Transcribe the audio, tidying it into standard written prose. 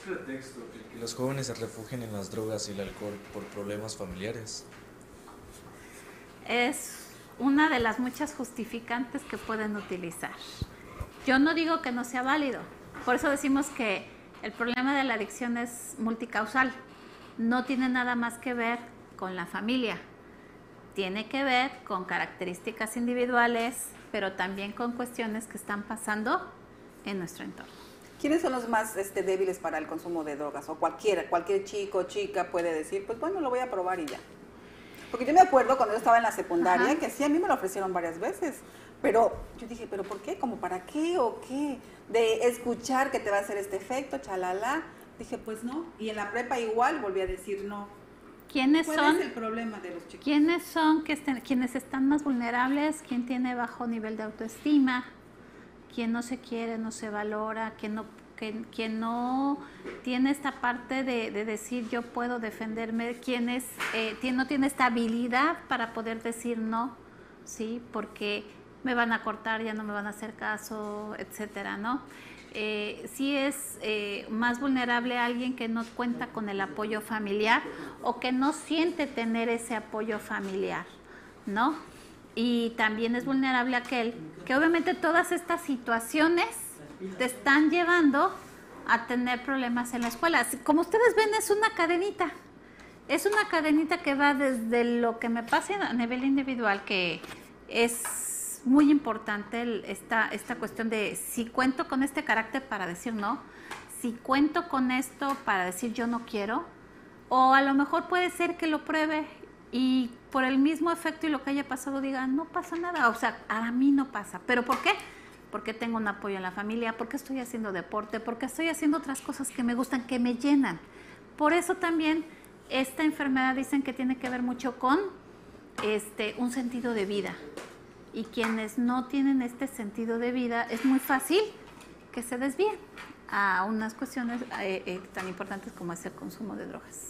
pretexto el que los jóvenes se refugien en las drogas y el alcohol por problemas familiares? Es una de las muchas justificantes que pueden utilizar. Yo no digo que no sea válido, por eso decimos que el problema de la adicción es multicausal, no tiene nada más que ver con la familia, tiene que ver con características individuales, pero también con cuestiones que están pasando en nuestro entorno. ¿Quiénes son los más débiles para el consumo de drogas? O cualquier chico o chica puede decir, pues bueno, lo voy a probar y ya. Porque yo me acuerdo cuando yo estaba en la secundaria, que sí, a mí me lo ofrecieron varias veces, pero yo dije, ¿pero por qué? ¿Cómo para qué o qué? De escuchar que te va a hacer este efecto, chalala. Dije, pues no. Y en la prepa igual volví a decir no. ¿Quiénes ¿Cuál son? es el problema de los chicos? ¿Quiénes son quienes están más vulnerables? ¿Quién tiene bajo nivel de autoestima? ¿Quién no se quiere, no se valora? ¿Quién no tiene esta parte de decir yo puedo defenderme? ¿Quién no tiene esta habilidad para poder decir no? ¿Sí? Porque me van a cortar, ya no me van a hacer caso, etcétera, ¿no? Sí es más vulnerable a alguien que no cuenta con el apoyo familiar o que no siente tener ese apoyo familiar, ¿no? Y también es vulnerable aquel que obviamente todas estas situaciones te están llevando a tener problemas en la escuela. Como ustedes ven, es una cadenita. Es una cadenita que va desde lo que me pasa a nivel individual, que es muy importante esta cuestión de si cuento con este carácter para decir no, si cuento con esto para decir yo no quiero, o a lo mejor puede ser que lo pruebe y por el mismo efecto y lo que haya pasado diga, no pasa nada, o sea, a mí no pasa. ¿Pero por qué? Porque tengo un apoyo en la familia, porque estoy haciendo deporte, porque estoy haciendo otras cosas que me gustan, que me llenan. Por eso también esta enfermedad dicen que tiene que ver mucho con un sentido de vida. Y quienes no tienen este sentido de vida, es muy fácil que se desvíen a unas cuestiones tan importantes como es el consumo de drogas.